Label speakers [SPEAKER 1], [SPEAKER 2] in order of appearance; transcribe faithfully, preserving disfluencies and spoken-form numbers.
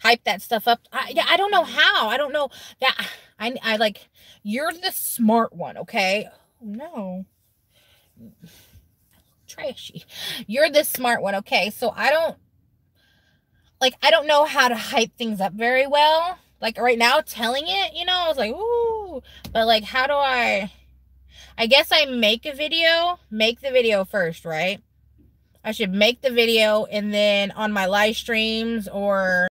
[SPEAKER 1] hype that stuff up. I, yeah, I don't know how. I don't know that. I, I like, you're the smart one, okay? Oh, no. Trashy. You're the smart one, okay? So I don't, like, I don't know how to hype things up very well. Like, right now, telling it, you know, I was like, ooh. But, like, how do I, I guess I make a video. Make the video first, right? I should make the video, and then on my live streams or